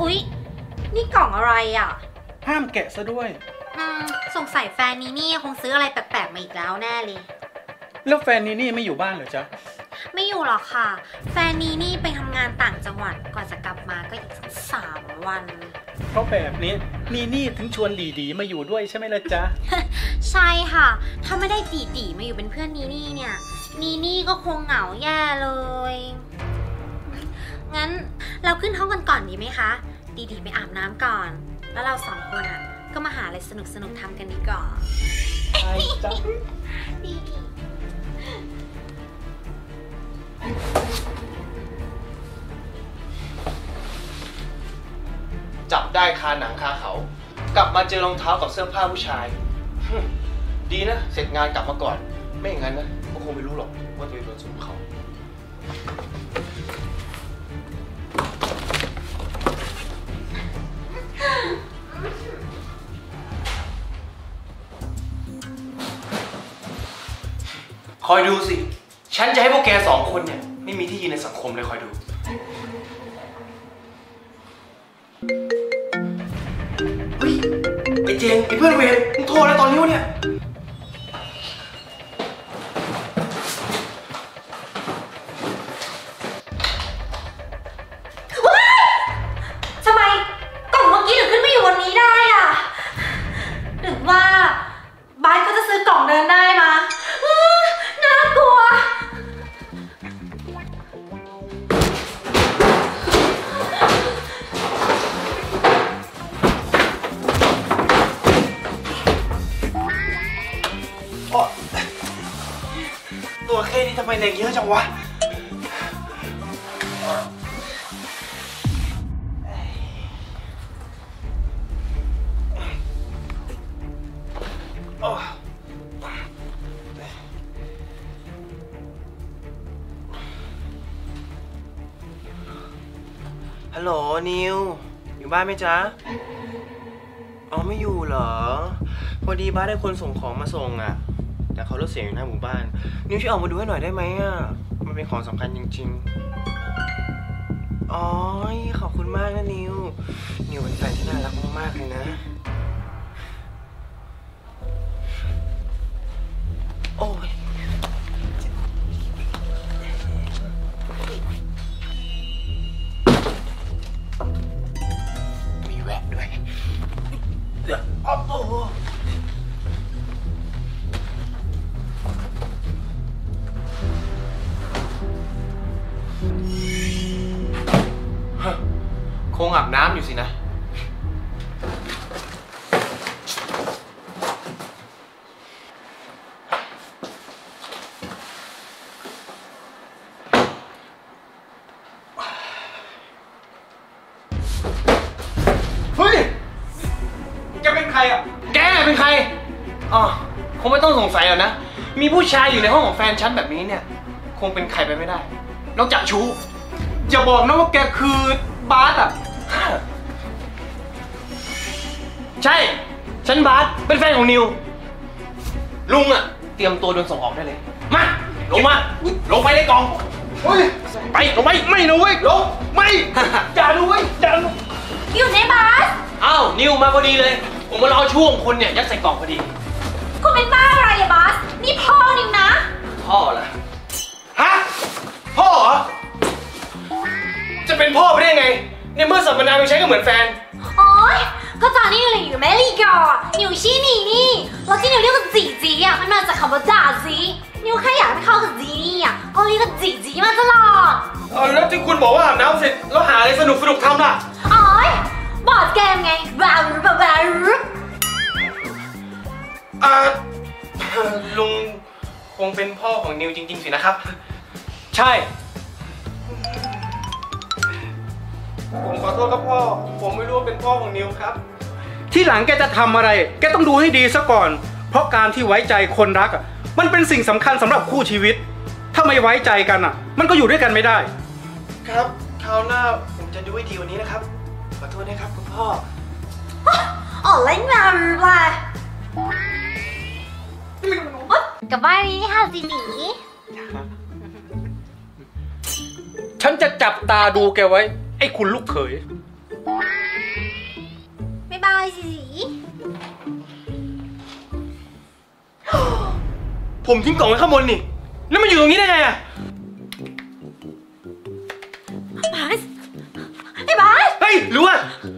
อุ๊ยนี่กล่องอะไรอ่ะห้ามแกะซะด้วยสงสัยแฟนนีนี่คงซื้ออะไรแปลกๆมาอีกแล้วแน่เลยแล้วแฟนนีนี่ไม่อยู่บ้านเหรอจ๊ะไม่อยู่หรอกค่ะแฟนนีนี่ไปทำงานต่างจังหวัดกว่าจะกลับมาก็อีก3 วันเพราะแบบนี้นีนี่ถึงชวนดีๆมาอยู่ด้วยใช่ไหมล่ะจ๊ะใช่ค่ะถ้าไม่ได้ดีๆมาอยู่เป็นเพื่อนนีนี่เนี่ยนีนี่ก็คงเหงาแย่เลยงั้นเราขึ้นห้องกันก่อนดีไหมคะดีๆไปอาบน้ำก่อนแล้วเรา2 คนอ่ะก็มาหาอะไรสนุกๆทำกันดีกว่าใช่จ้ะดีจับได้คาหนังคาเขากลับมาเจอรองเท้ากับเสื้อผ้าผู้ชายดีนะเสร็จงานกลับมาก่อนไม่อย่างนั้นนะก็คงไม่รู้หรอกว่าตัวเองโดนสุ่มเขาคอยดูสิฉันจะให้พวกแก2 คนเนี่ยไม่มีที่ยืนในสังคมเลยคอยดูเฮ้ยไอ้เจนไอ้เพื่อนเวรมึงโทรอะไรตอนนี้วะเนี่ยทำไมกล่องเมื่อกี้ถึงขึ้นมาอยู่บนนี้ได้อ่ะหรือว่าบาสก็จะซื้อกล่องเดินได้มาน่ากลัวตัวแค่นี้ทำไมแรงเยอะจังวะฮัลโหลนิวอยู่บ้านไหมจ๊ะอ๋อไม่อยู่เหรอพอดีบ้านได้คนส่งของมาส่งอ่ะแต่เขารถเสียอยู่หน้าหมู่บ้านนิวช่วยออกมาดูให้หน่อยได้ไหมอ่ะมันเป็นของสำคัญจริงๆอ๋อขอบคุณมากนะนิวเป็นแฟนที่น่ารักมากๆเลยนะโอ้ยมีแหวกด้วยเดี๋ยวอ้อโอ้คงอาบน้ำอยู่สินะเฮ้ยแกเป็นใครอ่ะแกเป็นใครอ๋อคงไม่ต้องสงสัยหรอกนะมีผู้ชายอยู่ในห้องของแฟนฉันแบบนี้เนี่ยคงเป็นใครไปไม่ได้นอกจากชู้อย่าบอกนะว่าแกคือบาสอ่ะใช่ฉันบาสเป็นแฟนของนิวลุงอ่ะเตรียมตัวโดนส่งออกได้เลยมาลงไปในกล่องไปลงไปไม่นะเว้ยลงไม่อย่าดูเว้ยอย่าอยู่ในบาสอ้าวนิวมาพอดีเลยผมมารอช่วงคุณเนี่ยยัดใส่กล่องพอดีคุณเป็นบ้าอะไรอะบาสนี่พ่อนิวนะพ่อเหรอฮะพ่อเหรอจะเป็นพ่อไปได้ไงในเมื่อสัมมนาไม่ใช้ก็เหมือนแฟนโอ๊ยก็ตอนนี้อยู่อยู่แม่ลีกอนิวชี่นี่แล้วที่นิวเรียกว่าจีอ่ะมันมาจากคำว่าจ่าจีนิวแค่อยากให้เข้ากับจีนี่อ่ะก็เรียกว่าจีมาตลอดแล้วที่คุณบอกว่าอาบน้ำเสร็จแล้วหาอะไรสนุกทำล่ะโอ๊ยบอร์ดเกมไงบาร์ลุงคงเป็นพ่อของนิวจริงๆสินะครับใช่ผมขอโทษครับพ่อผมไม่รู้ว่าเป็นพ่อของนิวครับที่หลังแกจะทำอะไรแกต้องดูให้ดีซะก่อนเพราะการที่ไว้ใจคนรักอ่ะมันเป็นสิ่งสำคัญสำหรับคู่ชีวิตถ้าไม่ไว้ใจกันอ่ะมันก็อยู่ด้วยกันไม่ได้ครับคราวหน้าผมจะดูให้ดีกว่านี้นะครับขอโทษนะครับคุณพ่ออ๋อเล่นมาเลยกับบ้านนี้ค่ะจีหนีฉันจะจับตาดูแกไว้ไอ้คุณลูกเขยายสิผมทิ้งกล่องไว้ข้างบนนี่ แล้วมันอยู่ตรงนี้ได้ไงอะบาสไอ้บาสเฮ้ยหรือว่า